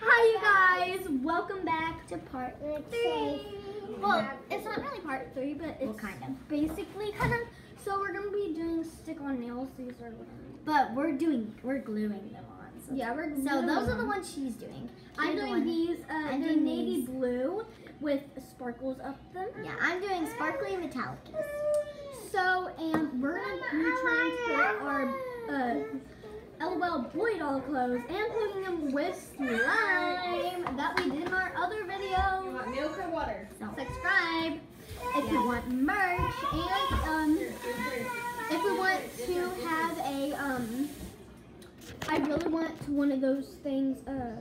Hi you guys, welcome back to part 3. Well, it's not really part 3, but it's basically kind of. So we're gonna be doing stick-on nails. These are, but we're gluing them on. So yeah, we're gluing so those are the ones she's doing. I'm doing these. They're navy blue with sparkles up them. Yeah, I'm doing sparkly metallic. So and we're gonna be trying to put our LOL boy doll clothes and putting them with slime that we did in our other video. You want milk or water? So subscribe if you want merch, and if we want to have a I really want one of those things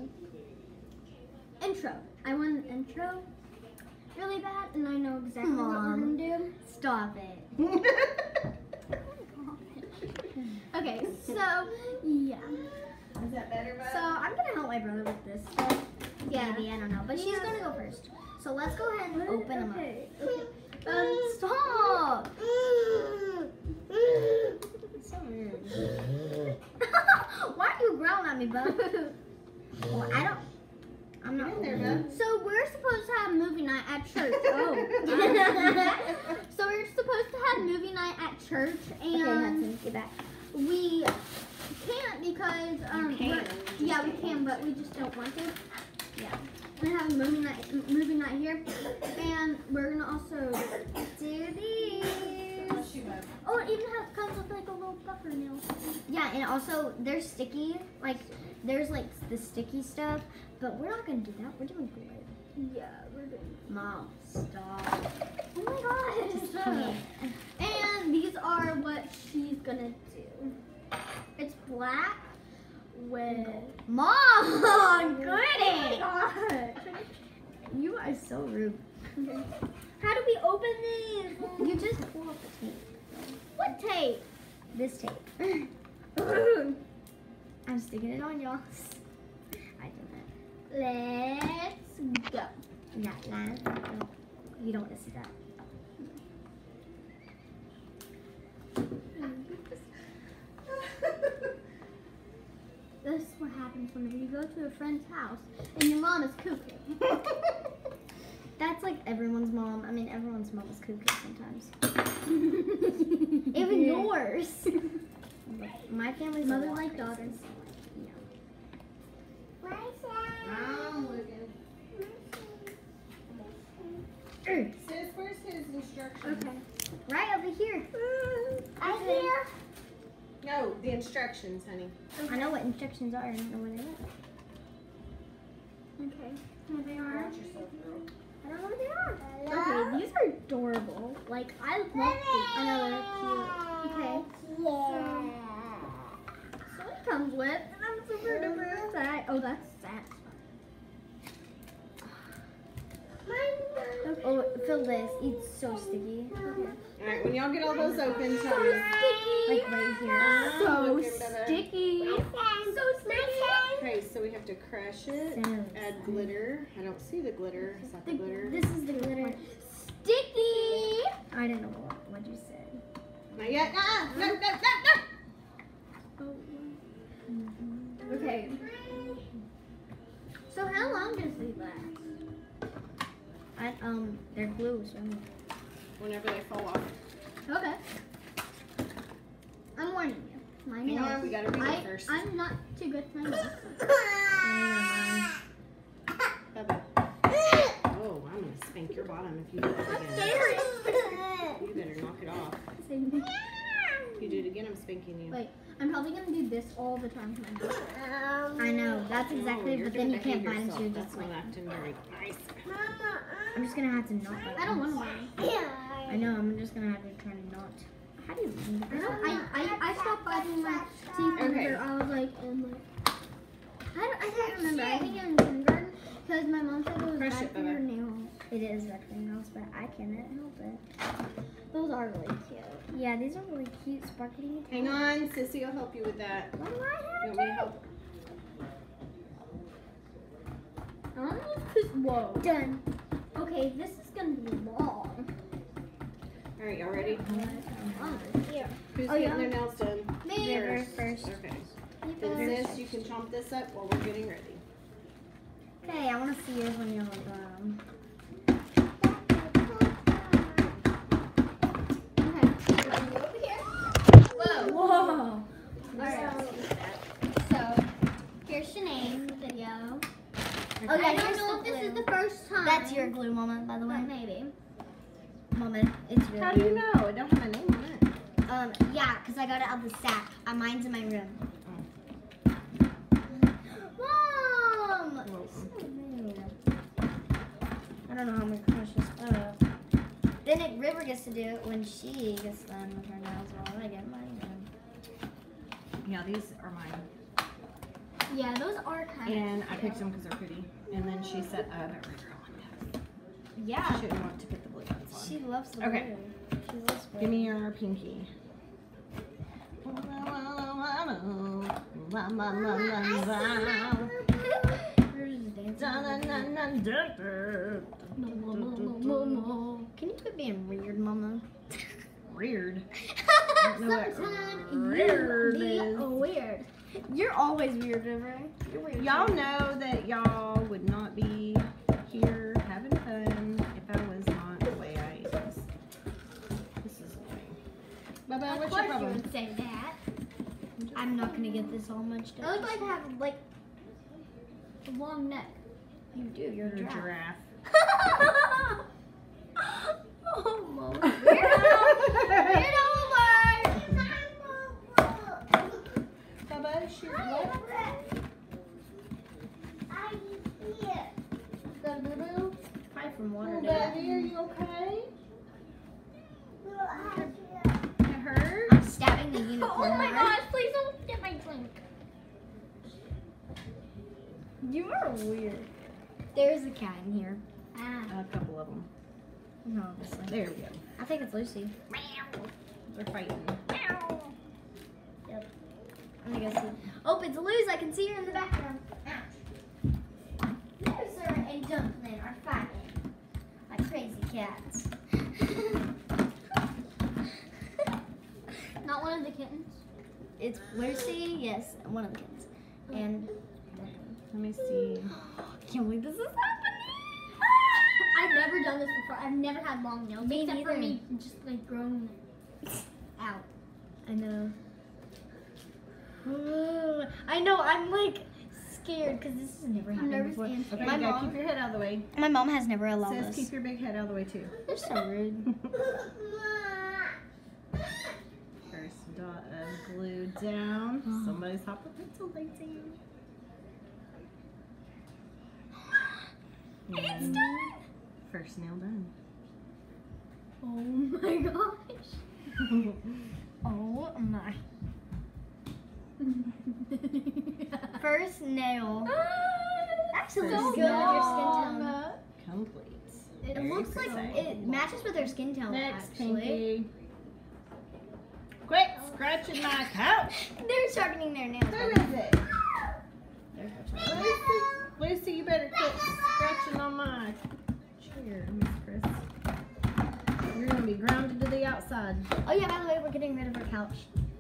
intro. I want an intro really bad, and I know exactly what we're gonna do. Stop it. Okay, so yeah. Is that better, bud? So I'm gonna help my brother with this stuff. Yeah. Maybe, I don't know, but she's gonna go first. So let's go ahead and open them up. Stop! So rude. Why are you growling at me, bud? Well, I'm not in there, bud. So we're supposed to have movie night at church. Oh. So we're supposed to have movie night at church, and Okay, Hudson, get back. we can't because yeah, we can, but we just don't want to. Yeah. We're gonna have a movie night here, and we're gonna also do these. Oh, it even comes with like a little buffer nail. Yeah, and also they're sticky. Like there's like the sticky stuff, but we're not gonna do that. We're doing glue. Yeah, we're doing. Mom, stop. Oh my gosh! And these are what she's gonna do. It's black with Mom, goody. Oh my gosh. You are so rude. Okay. How do we open these? You just pull up the tape. What tape? This tape. I'm sticking it on y'all. I did that. Let's go. You don't want to see that. This is what happens whenever you go to a friend's house and your mom is cooking. That's like everyone's mom. I mean, everyone's mom is cooking sometimes. Even yours. My family's Mother a lot like crazy. daughters. I'm looking. Sis, where's his instructions? Okay. Right over here. I hear. No, the instructions, honey. I know what instructions are. I don't know where they are. Okay. Here they are. Watch yourself, girl. I don't know what they are. Okay, these are adorable. Like, I love these. I know they're cute. Okay. So it comes with, and I'm super duper excited. Oh, that's sad. Okay. Oh, feel this. It's so sticky. Okay. Alright, when y'all get all those open, tell So me. sticky. Like right here. So Look at that. sticky. So sticky. Okay, so we have to crush it, So add glitter. I don't see the glitter. Is that the glitter? This is the glitter. Sticky. I don't know what you said. Not yet. No, no, no, no. Okay. So how long does these last? They're glue, so Whenever they fall off. Okay. I'm warning you. My Hang nails. on, we gotta read it first. I'm not too good with my nails. Bubba. Oh, I'm gonna spank your bottom if you do that again. You better knock it off. If you do it again, I'm spanking you. Wait, I'm probably gonna do this all the time to my nails. I know, that's exactly, you're but then gonna you can't behave bite into yourself. it. That's not acting very nice. I'm just gonna have to not bite. I don't want to bite. I know, I'm just gonna have to try to not. How do you I stopped biting my teeth Okay. after I was like in like I can't remember. I think in kindergarten because my mom said it was Crush bad it, for your Bubba. nails. It is bad for nails, but I cannot help it. Those are really cute. Yeah, these are really cute, sparkly. Hang on, Sissy will help you with that. What do I You have want me to help? Whoa. Done. Okay, this is gonna be long. Alright, y'all ready? Here. Who's Oh, getting yeah. their nails done? Me River first. Okay. Then sis, you can chomp this up while we're getting ready. I want to see yours when you're done. Whoa. Alright. So, here's Shanae's video. Oh, yeah, I I don't don't know know if if this is the first time. That's your glue, Mama, by the way. Maybe. Mama, it's your How do glue. you know? It don't have my name on it. Yeah, because I got it out of the sack. Mine's in my room. Mom! So rude. I don't know how much this photo. Then River gets to do it when she gets done with her nails while I get mine done. Yeah, these are mine. Yeah, those are kind of. And I picked them because they're pretty. And then she said, I bet River wanted that. Yeah. She didn't want to put the blue ones on. She loves the Okay. blue. She loves blue. Give me your pinky. Can you quit being weird, Mama? Weird. Sometimes Weird you is. be weird. You're always weird, River. You're weird. Y'all know that y'all would not be here having fun if I was not the way I is. This is annoying. Baba, Of what's course your you problem? would say that. I'm not gonna get this all much done. I look like I have like a long neck. You do. You're You're a a giraffe. giraffe. Oh, Mom. Baba, she's what? Probably from water. Oh, Dad. baby, are you okay? It hurt? I'm stabbing the Oh unicorn. my River. gosh, please don't get my drink. You are weird. There's a cat in here. Ah. A couple of them. No, obviously. There we go. I think it's Lucy. They're fighting. Yep. Let me go see. Oh, it's Luz. I can see her in the background. Loser and Dumpling are fighting like crazy cats. Not one of the kittens. It's Lucy, yes, one of the kids. And Let me see. can't believe this is happening. I've never done this before. I've never had long nails. Me except for neither. me just like growing out. I know. Ooh, I know. I'm like scared because this has never happened nervous before. and Okay, My you gotta mom- keep your head out of the way. My mom has never allowed Says this. keep your big head out of the way too. They're so rude. First dot of glue down. Somebody's hyperventilating. It's And done. First nail done. Oh my gosh. Oh my. First nail. Actually, First looks good with your skin tone. Complete. It Very looks like precise. It matches with her skin tone, Next, actually. Pinky. Quit scratching my couch. They're sharpening their nails. Where is it? Lucy, you better quit scratching on my chair, Miss Chris. You're gonna be grounded to the outside. Oh yeah, by the way, we're getting rid of her couch.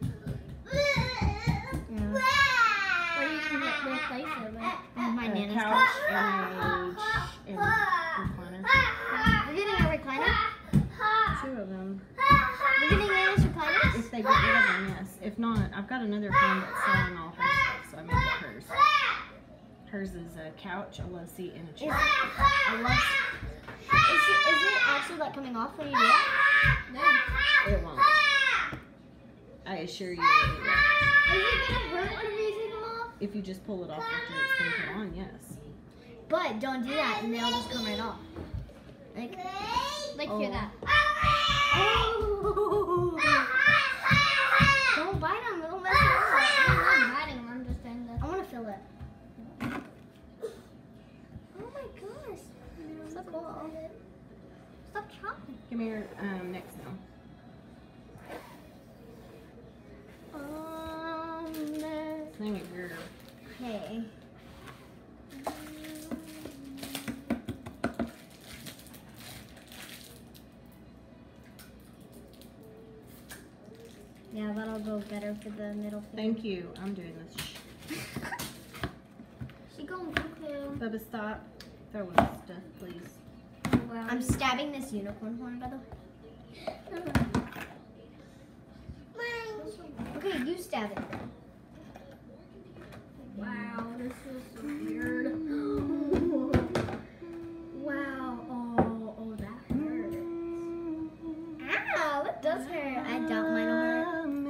Yeah. What are you going to replace it with? My A nana's couch couch. and a recliner. We're getting a recliner. Two of them. We're getting Nana's recliner. If they get rid of them, yes. If not, I've got another friend that's selling all her stuff, so I may get hers. Hers is a couch, a love seat, and a chair. I love. Is it actually like coming off when you do that? It won't. I assure you it won't. Is it gonna hurt whenever you take them off? If you just pull it off after it's been put on, yes. But don't do that, and they'll just come right off. Like, Hear that. oh. Don't bite them; it'll mess it up. I'm not biting them. I'm just doing this. I want to feel it. Oh my gosh, so cool. Stop chopping. Give me your next nail. Name it your. Okay. Yeah, that'll go better for the middle finger. Thank you. I'm doing this. She going cuckoo. Bubba, stop. Throwing stuff, please. Wow. I'm stabbing this unicorn horn, by the way. Okay, you stab it. Wow, this is so weird. Wow. Oh, that hurts. Ow, it does hurt. I doubt mine will hurt.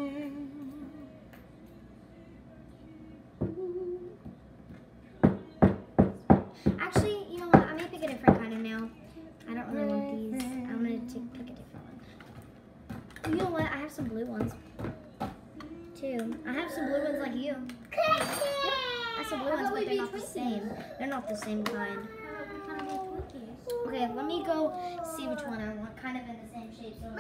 Actually, you know what? I may pick a different kind of nail. I don't really want these. I'm gonna pick a different one. You know what? I have some blue ones too. I have some blue ones like you. I have some blue ones, but they're not the same. They're not the same kind. Okay, let me go see which one I want. Kind of in the same shape. So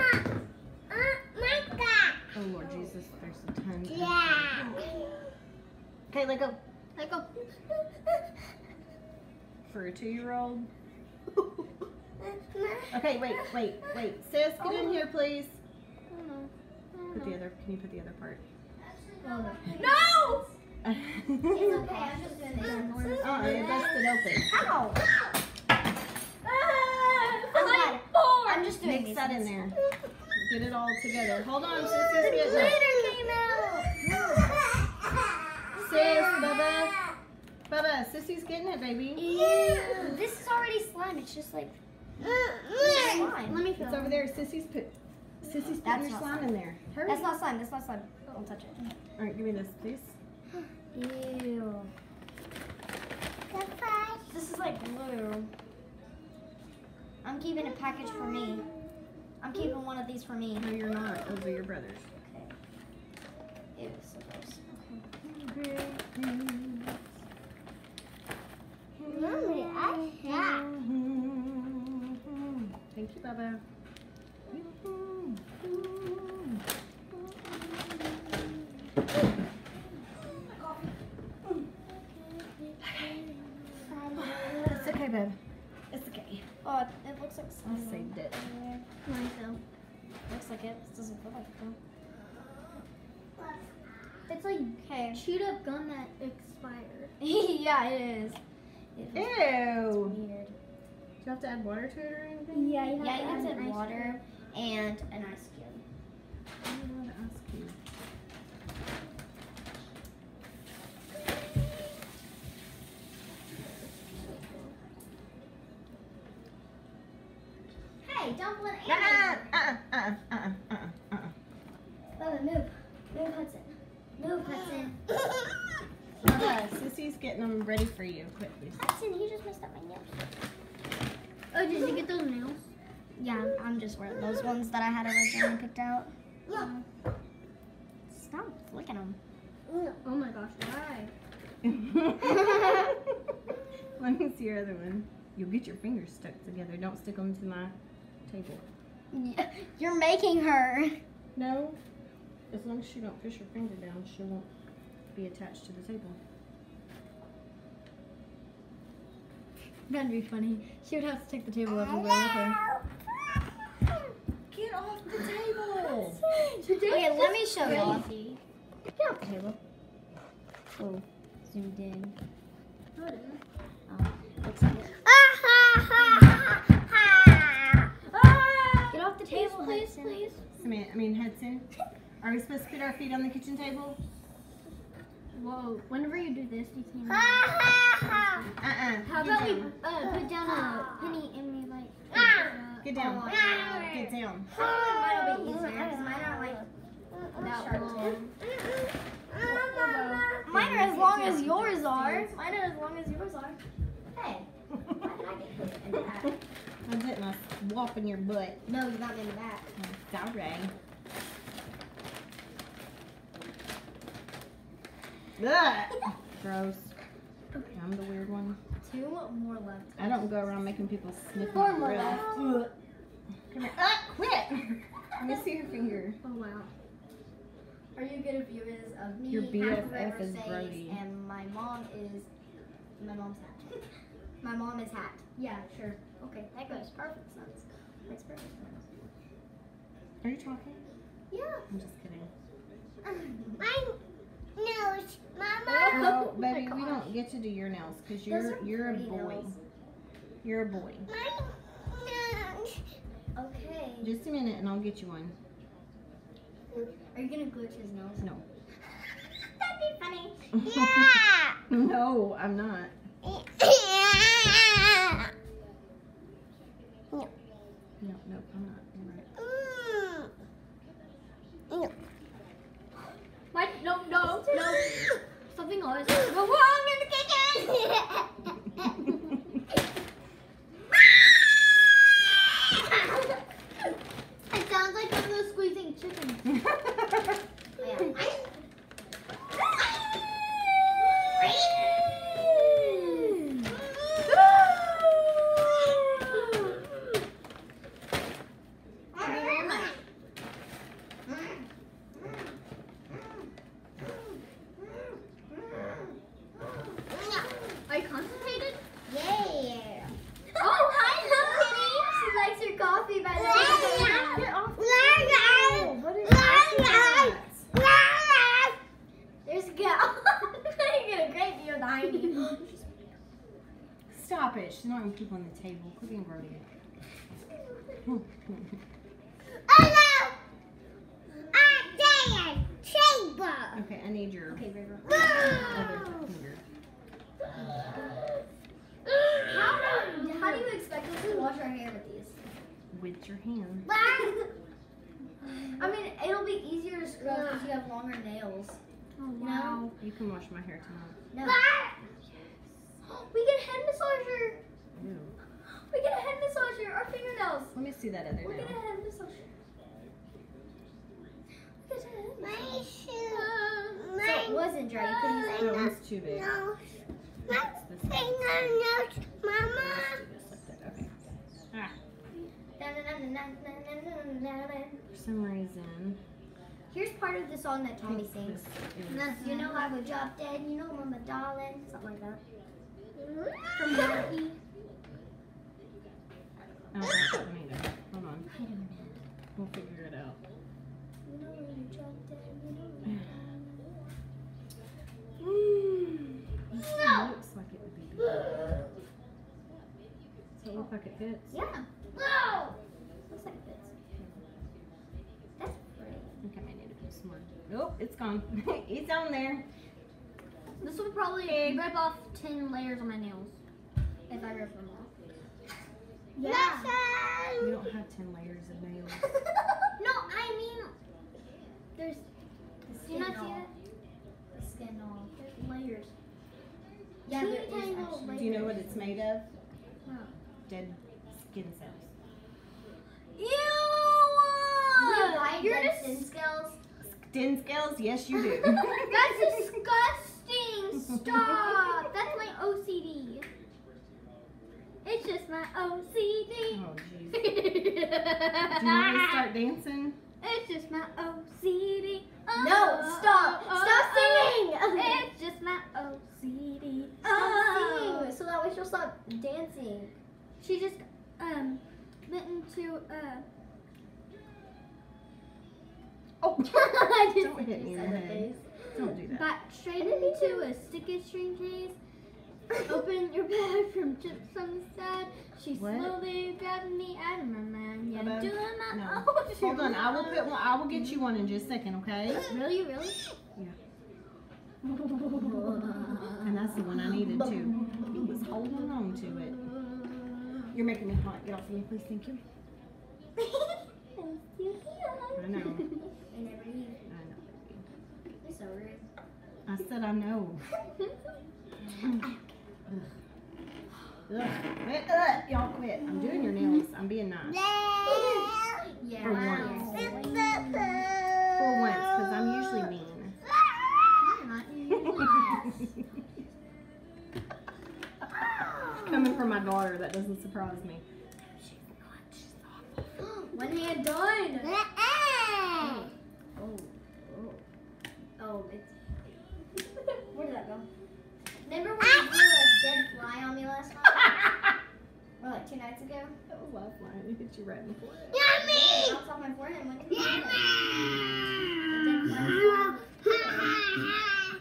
Oh Lord Jesus, there's a ton. yeah. Okay, let go. Let go. For a 2-year-old. Okay, wait. Sis, get in here, please. Put the other. Can you put the other part? No! It's okay. I'm just doing this. It busted open. Ow! I'm just doing Mix these that in ones. there. Get it all together. Hold on, sis. The Get it. glitter came out. Sis, Bubba, Sissy's getting it, baby. Ew. This is already slime. It's just like slime. Let me feel. It's over there. Sissy's putting That's your not slime in there. Hurry. That's not slime. Don't touch it. All right, give me this, please. Ew. This is like glue. I'm keeping a package for me. I'm keeping one of these for me. No, you're not. Those are your brothers. Okay. Ew, so gross. Mommy, I have. Thank you, Bubba. It's okay, babe. It's okay. Oh, it looks like I slime. saved it. Mine too. Looks like it. This doesn't feel like it though. It's like Okay. chewed up gum that expired. Yeah, it is. It feels Ew. weird. Do you have to add water to it or anything? Yeah, Yeah, you have to add add ice water and an ice cube. I don't know how to ask you. Hey, don't let Bubba, move. Move, Hudson. Move, Hudson. Bubba, Sissy's getting them ready for you. Quick, please. Hudson, he just messed up my nails. Oh, did you get those nails? Yeah, I'm just wearing those ones that I had originally picked out. Yeah. Stop flicking them. Oh my gosh, why? Let me see your other one. You'll get your fingers stuck together. Don't stick them to my table. Yeah, you're making her. No. As long as she don't push her finger down, she won't be attached to the table. That'd be funny. She would have to take the table everywhere with her. Get off the table! Okay, let me show y'all. Crazy. Get off the table. Oh, zoomed in. No, it isn't. Oh, looks like it. Get off the table, Please, Hudson. please. Hudson. Are we supposed to put our feet on the kitchen table? Whoa, whenever you do this, you can. Uh-uh. How Get about we down. put down a penny and we like. Get down. Oh, Get down. I feel like mine will be easier because mine are like that sharp long. too. Mine are as long as yours are. Mine are as long as yours are. Hey, why did I get hit in the back? I'm hitting a whop in your butt. No, you got me in the back. Sorry. Ugh. Gross. I'm the weird one. 2 more left. I don't go around making people sniff 4 my more breath. left. Come here. Quit! Let me see your finger. Oh wow. Are you good viewers of me? Your half of BFF is Mercedes, Brody. and my mom's hat. My mom is hat. Yeah, sure. Okay, that goes perfect sense. Makes perfect sense. Are you talking? Yeah. I'm just kidding. nails, Mama. No, baby, we don't get to do your nails because Those are you're a pretty boy. nails. You're a boy. My nails. Okay. Just a minute and I'll get you one. Are you gonna glitch his nose? No. That'd be funny. Yeah. No, I'm not. Yeah. No, I'm not. You're right. What? No. Something always goes wrong in the kitchen. It sounds like one of those squeezing chickens. Are you constipated? Yeah. Oh, hi, Little Kitty. She likes your coffee by the way. Get off. La, What is la, that? There's a cow. You get a great view behind you. Stop it. She's not going to poop on the table. Quit being grody. Hello. Chamber. Okay, I need your Okay, River. other finger. How do you expect us to wash our hair with these? With your hand. I mean, it'll be easier to scrub because you have longer nails. Oh, wow. You can wash my hair tonight. No. We get a head massager. Ew. We get a head massager. Our fingernails. Let me see that other We get a nail. head massager. We get a head My massager. shoe. So it wasn't dry. You couldn't use Oh, it's too big. No. My It's this one. fingernails, Mama. Let's do this like that. Okay. Ah, for some reason. Here's part of the song that Tommy sings. This is- You know I would drop dead, you know I'm a darling, something like that. From Jackie. I don't know what that means. Hold on. We'll figure it out. You know I would drop dead, you know I'm It looks like it would be big. Does it look like it fits? Yeah. No! Looks like this. That's pretty. I think I may need to put some more. Oh, it's gone. It's on there. This will probably rip off 10 layers of my nails. If I rip them off. Yeah. You don't have 10 layers of nails. No, I mean, there's, The do you not skin see off. that? The skin off. There's layers. Yeah, Teeny there is tiny little actually. Do you know what it's made of? No. Dead skin cells. Ew! You buy You're dead dis- skin scales? Skin scales? Yes, you do. That's disgusting! Stop! That's my OCD. It's just my OCD. Oh, jeez. Do you want me to start dancing? It's just my OCD. No, stop! Stop singing! It's just my OCD. Stop singing so that way she'll stop dancing. She just went into Oh, I just don't hit me in the head. Don't do that. got straight into a sticky string case. Open your bag from chips on the side. She What? slowly grabbed me out of my mind. Yeah, Hello? doing my No. own. Hold on, I will put one. I will get you one in just a second, okay? Really? And that's the one I needed too. He was holding on to it. You're making me hot. Get off of me, please. Thank you. I know. I never eat. I know. You're so rude. I said I know. Ugh. Ugh. Y'all quit. I'm doing your nails. I'm being nice. Yeah. For once. For once, because I'm usually mean. Coming from my daughter, that doesn't surprise me. One hand done. Oh, it's. Where did that go? Remember when you threw a dead fly on me last night? Or like 2 nights ago? That was last night. It hit you right in the forehead. It bounced off my forehead. When did you do that? A dead fly.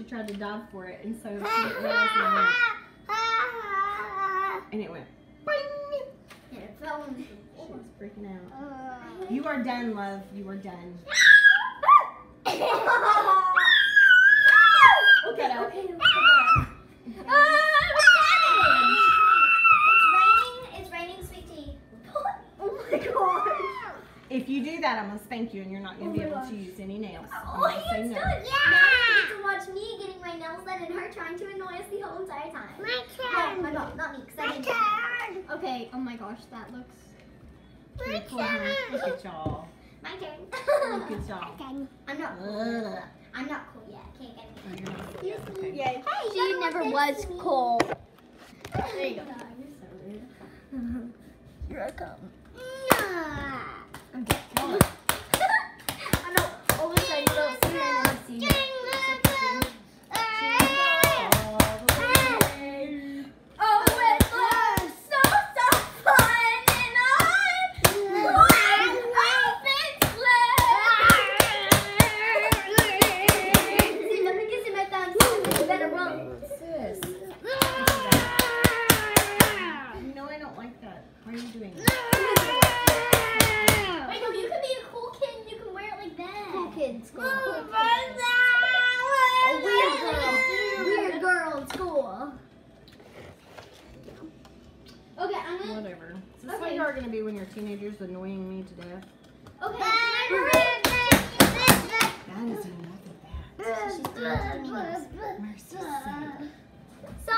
she tried to dive for it, and so she didn't realize it went. And it went. Boing! And it fell on the She was freaking out. You are done, love. You are done. Okay, okay. It's raining sweet tea. Oh my gosh. If you do that, I'm gonna spank you, and you're not gonna be able to use any nails. I'm Oh, gonna you say can no. do it. Now you get to watch me getting my nails done and her trying to annoy us the whole entire time. My No, turn. my mom, not me, because I My didn't. turn. Okay, oh my gosh, that looks... My Cool, huh? Look turn. at y'all. My turn. Look at y'all. I'm not cool. Ugh. I'm not cool yet. Can't get Oh, me. you're not- okay. Yay. Hey, She never was cool. There you go. Here I come. I'm good. I know. All of a sudden, you don't see her and I see her. Oh, it looks so fun, and See, let me kiss him at that. You better run. Sis. No, I don't like that. Why are you doing that? Wait, no, you can be a cool kid and you can wear it like that. Cool kids. Cool. A Weird girl. Weird girl in school. Okay, I'm gonna... Whatever. Is this what Okay. you are going to be when you're teenagers, annoying me to death? Okay, That is enough of that. She's doing Mercy sake. So,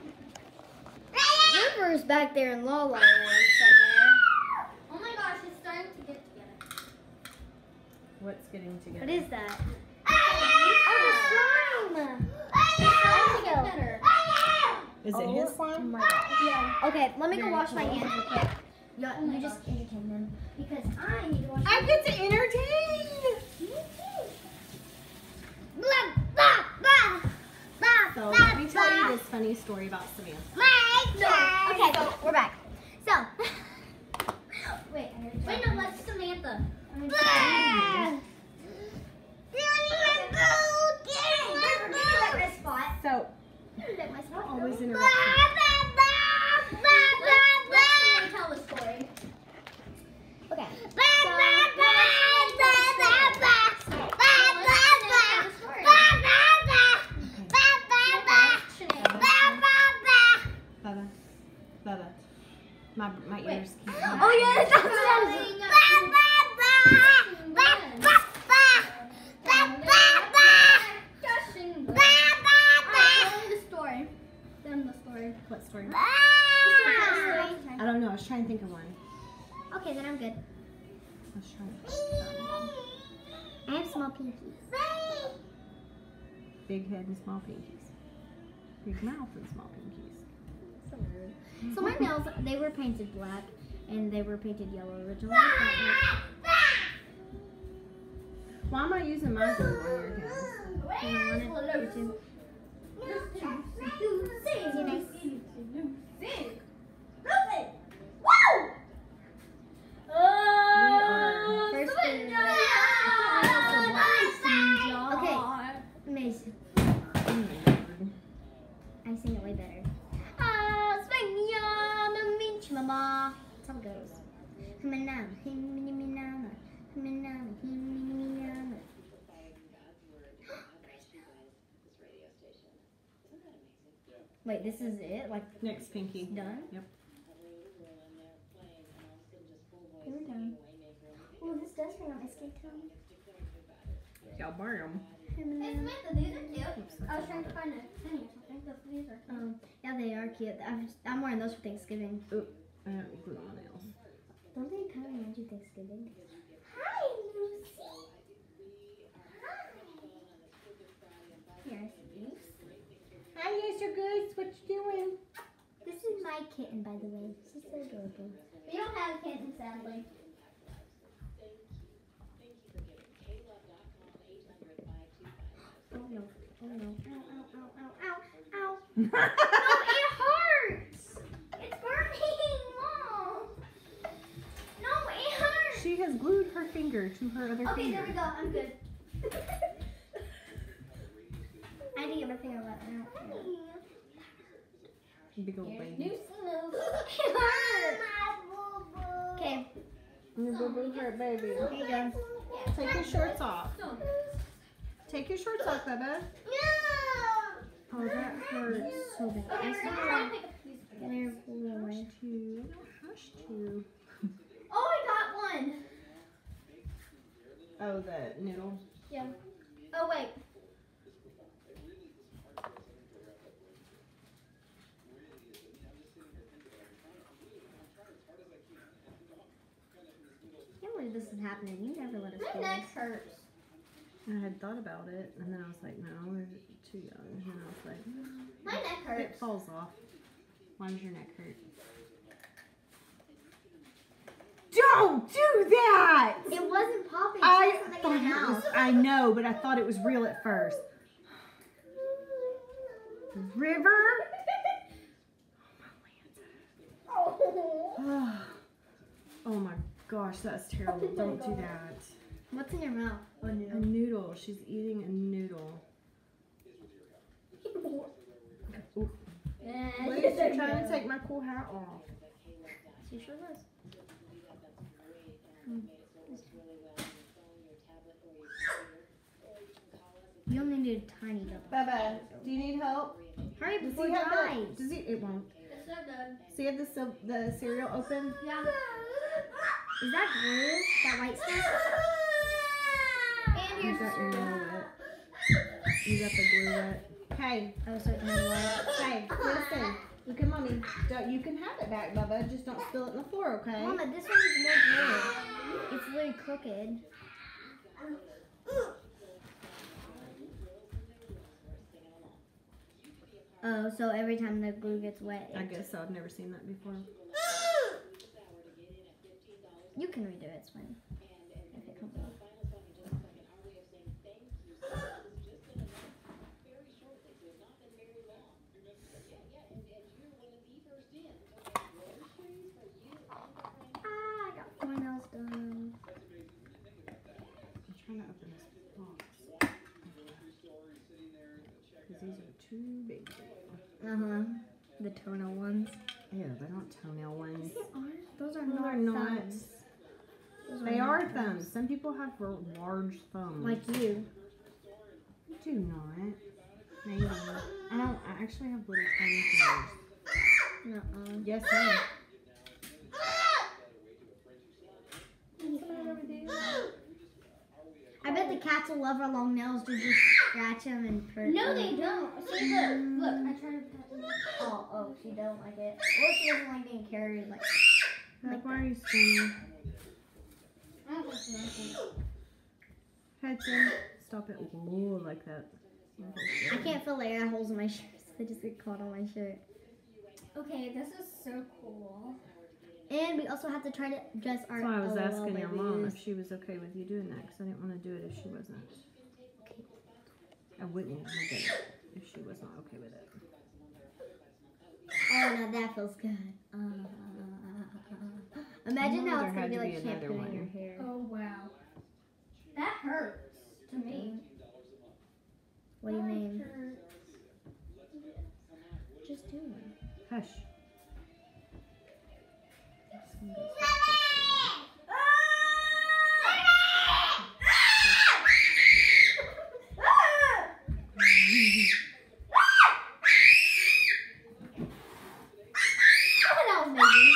River's back there in La La Land somewhere. oh my gosh, it's starting to get together. What's getting together? What is that? Oh, Slime! starting to get better. Is it his slime? my gosh. Yeah. Okay, let me go Very wash my cool. hands real quick. You, Oh my you just gosh. entertain them. Because I need to wash my I get to entertain! So let me tell you this funny story about Samantha. Okay, so we're back. So, wait, Wait, no, that's Samantha. So, Spot. always interrupt me. Let me tell the story. Okay. Bubba. Bubba. My ears keep Oh yeah, that's what What story? I I don't know. I was trying to think of one. Okay, then I'm good. I was trying to think of one. I have small pinkies. Big head and small pinkies. Big mouth and small pinkies. So weird. So my nails, they were painted black and they were painted yellow originally. Why am I using my glue on your head? Okay, amazing. I sing it way better. Mama. That's how it goes. Wait, this is it? Like, Next pinky. done? Yep. We're done. Oh, this does bring up my skin tone. Y'all burn them. Hey Samantha, these are cute. I was trying to find a penny or something. These are cute. Yeah, they are cute. I'm wearing those for Thanksgiving. I have glue on my nails. Don't they kind of remind you of Thanksgiving? Hi, Lucy. Here, Hi, Mr. Goose. What you doing? this is my kitten, by the way. She's so adorable. We don't have kittens, sadly. Oh no! Oh no! Ow! Ow! Ow! Ow! Ow! Oh, it hurts. It's burning, Mom. No, it hurts. She has glued her finger to her other Okay, finger. there we go. I'm good. I need Big old baby. New snow. Okay, Your boo-boo hurt, baby. here you go. Take your shorts off. Take your shorts off, Bubba. Oh, that hurts so bad. I still get her pulled away. Too. Hush too. Oh, I got one. Oh, the noodle. Yeah. Oh, wait. I can't believe this is happening. You never let us My do neck this. hurts. I had thought about it, and then I was like, no, we're too young. And then I was like, My neck it hurts. falls off. Why does your neck hurt? Don't do that! It wasn't popping. I She had something thought in her it was, mouth. I know, but I thought it was real at first. River? Oh. Oh my gosh, that's terrible. Don't do that. What's in your mouth? Oh, A no. noodle. She's eating a noodle. Ooh. Please, you're trying to take my cool hat off. She sure does. You only need a tiny double. Bubba, do you need help? Hurry Does before he it have dries. the? Does he? It won't. It's so good. Does he have the cereal open? Yeah. Is that glue? That white stuff? And You here's got your nail wet. You got the glue wet. Hey, Oh, so it can have white. hey, listen. Look at mommy. You can have it back, Bubba. Just don't spill it on the floor, okay? Mama, this one is more glue. It's literally crooked. Oh, so every time the glue gets wet, I guess so. I've never seen that before. you can redo it. It's fine. If it comes off. Ah, I got 4 nails done. I'm trying to open this box. Because these are too big for you. Uh-huh. The toenail ones. Ew, they're not toenail ones. Those are No, not they're not. thumbs. Those They not are thumbs. Some people have large thumbs. Like you. I do not. Maybe. I don't. I actually have little tiny fingers. Nuh-uh. Yes, ma'am. I bet the cats will love our long nails to just scratch them and purr. No, they don't. See, look. I tried to pet them. Oh, she don't like it. Or she doesn't like being carried. Like, Like, why are you screaming? I don't want to. Hudson, stop it. Ooh, like that. I can't feel like I have holes in my shirt, so they just get caught on my shirt. Okay, this is so cool. And we also have to try to dress our That's why I was LOL asking your mom babies. if she was okay with you doing that, because I didn't want to do it if she wasn't. I wouldn't have did it if she was not okay with it. Oh, now that feels good. Imagine how There it's gonna had be to like be another shampooing one. your hair. Oh, wow. That hurts to me. What do you mean? Hurts. Just do it. Hush. That was amazing.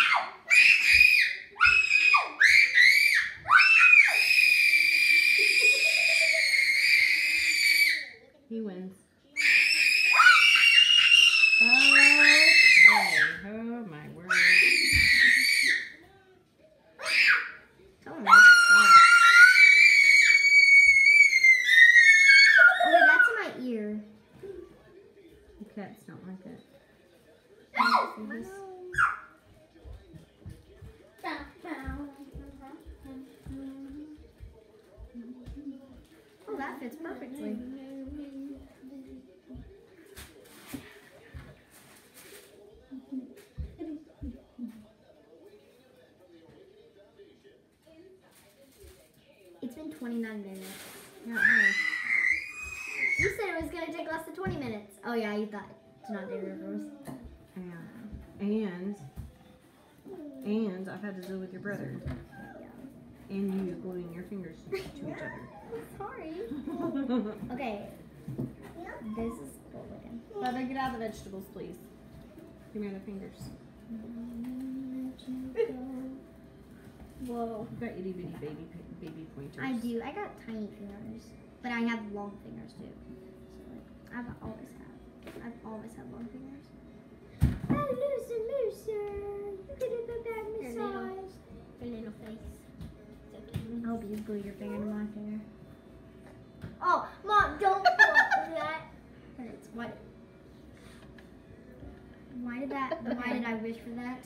He wins. Okay. Oh my word. Don't like that. Okay, that's in my ear. The cats don't like it. Oh, that fits perfectly. It's been 29 minutes. Yeah, it has. You said it was going to take less than 20 minutes. Oh, yeah, you thought to not do Rivers. Yeah. And I've had to deal with your brother. And you gluing your fingers to each other. Sorry. Okay. This is cool looking. Mother, get out of the vegetables, please. Give me the fingers. Whoa. You've got itty bitty baby pointers. I do. I got tiny fingers, but I have long fingers too. So like, I've always had long fingers. Oh, loser. You get a bad massage. Your little face. I hope you glue your finger to my finger. Oh, Mom, don't do that. Hurts. What? Why did I wish for that?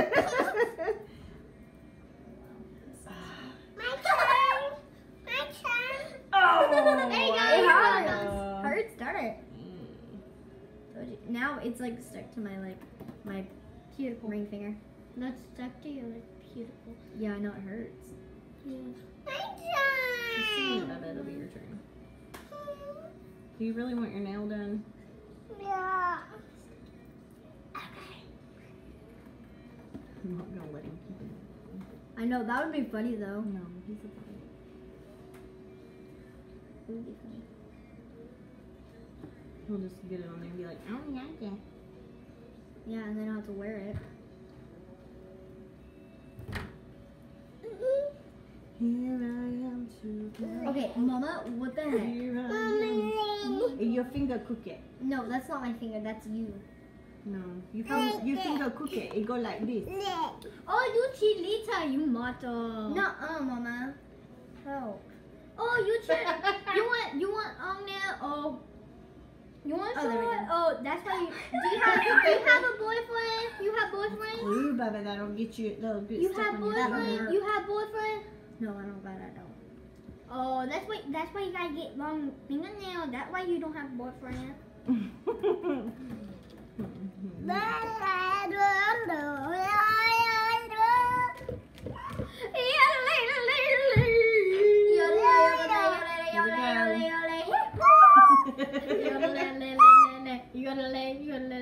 My turn. My turn. Oh! There you go. It wow. hurts, darn it. Told you. Now it's like stuck to my cuticle ring finger. That's stuck to your cuticle. Yeah, I know it hurts. Yeah. My Soon, turn. I bet it'll be your turn. Do you really want your nail done? Yeah. I'm not gonna let him keep it. I know, that would be funny though. No, he's a puppy. It would be funny. He'll just get it on there and be like, oh yeah. Yeah, and then I'll have to wear it. Here I am to Okay, Mama, what the heck? Here I am. Your finger cook it. No, that's not my finger, that's you. No, you finger cook it. It go like this. Oh, you chilita, you mato. Nuh-uh, Mama. Help. Oh, you want there? Oh, you want Oh, there we someone? go. Oh, that's why you. Do you have a boyfriend? You have boyfriend? Ooh, baby, that'll get you. That'll get You stuck have on your That'll boyfriend? hurt. You have boyfriend? No, I don't, but I don't. Oh, that's why you gotta get long fingernails. That's why you don't have boyfriend. You gotta lay.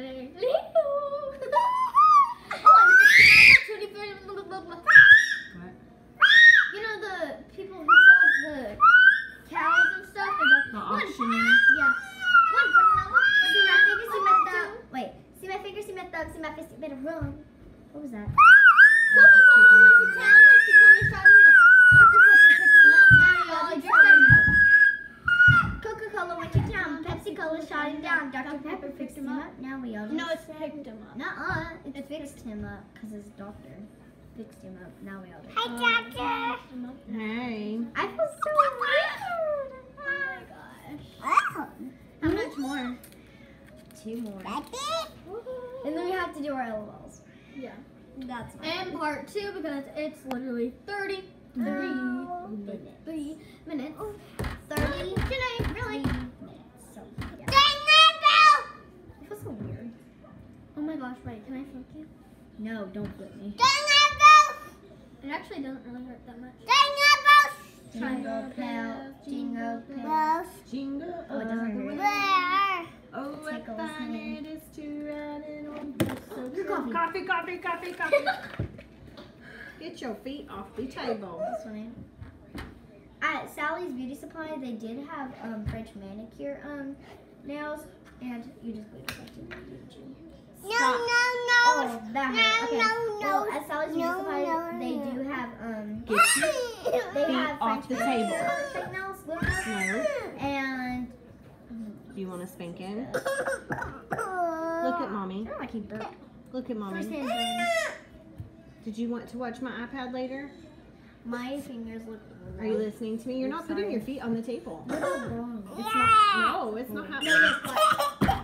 What? You know the people who sells the cows and stuff? They The go, auctioneer. yeah. One for now. See my finger, see my thumb. Wait, see my finger, see my thumb, see my fist. You better run. What was that? Coca-Cola went to town. Coca-Cola shot him up. Dr. Pepper picked him up. Now y'all just shut him up. Coca-Cola went to town. Pepsi-Cola shot him down. Dr. Pepper fixed him up. Now we all just... No, it's picked him up. Nuh-uh. It fixed him up because his doctor fixed him up. Now we all just... Hi, Doctor. Hey. I feel so weird. Oh my gosh. Oh, How much more? 2 more. that's it. And then we have to do our LOLs. Yeah. That's fine. And part 2 because it's literally 33 minutes. 30 30 Really? minutes. So, yeah. Dang it, Bill. It feels so weird. Oh my gosh, wait, can I flip you? No, don't flip me. Dang it, Bill. It actually doesn't really hurt that much. Dang it, Bill. Jingle bells, jingle bells. Bells. Jingle Oh, it doesn't hurt. Where? Oh, what Tickles fun me. it is to ride in on horse. Your coffee. Coffee. Get your feet off the table. This one. At Sally's Beauty Supply, they did have French manicure nails, and you just glued it back to them, didn't you? No. Oh, that hurt. Okay. No. Well, at Sally's Beauty No, Supply, no, they no. do have Get they Feet have off French the manicure table. fake nails, little nails, No. and Do you want to spank him? Look Look at mommy. I don't like he burped. Look at First mommy. hand burns. Did you want to watch my iPad later? My fingers look. Are you listening to me? You're not putting Sorry. your feet on the table. It's wrong. It's not. No, it's not happening.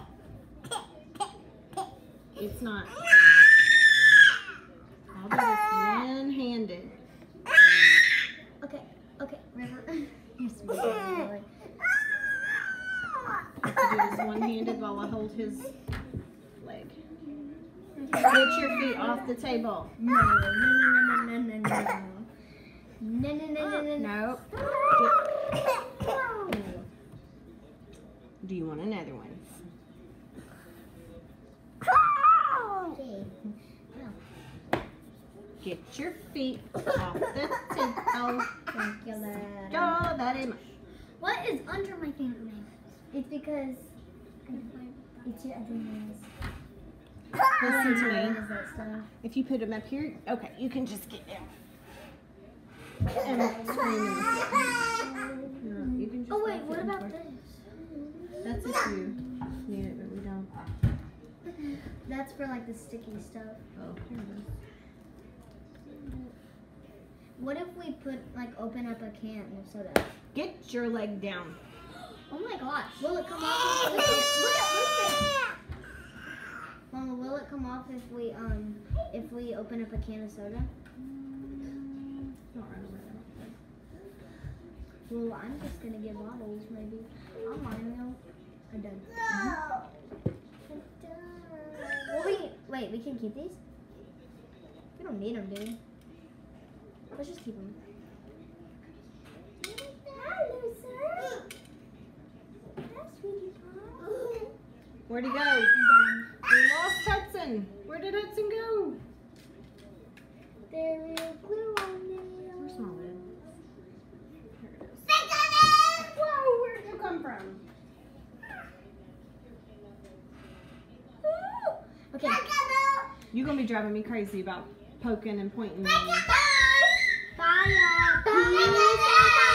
It's not. I'll do this one-handed. Okay, River. You're so silly. I have to do this one-handed while I hold his leg. Get your feet off the table. No. Nope. Do you want another one? Get your feet off the table. Thank you, Lord. Go very much. What is under my fingernails? It's because it's your other nails. Listen to me. Is that stuff? If you put them up here, okay, you can just get down. And scream in the no, you can just Oh wait, go what foot and about forth. this? That's if you need it, but we don't. That's for like the sticky stuff. Oh, here it is. What if we open up a can of soda? Get your leg down. Oh my gosh. Will it come off? Look at Mama, will it come off if we open up a can of soda? Not right away, I don't think. Well, I'm just gonna get bottles maybe. I'll mind though. I'm done. Well, we can keep these? We don't need them, do we? Let's just keep them. Hello, sir. Hi, sweetie pie. Where'd he go? I'm done. We lost Hudson. Where did Hudson go? There is glue on Where's there. my lid? Here it is. Whoa, Where'd you come from? Okay. You're gonna be driving me crazy about poking and pointing. Bye, y'all.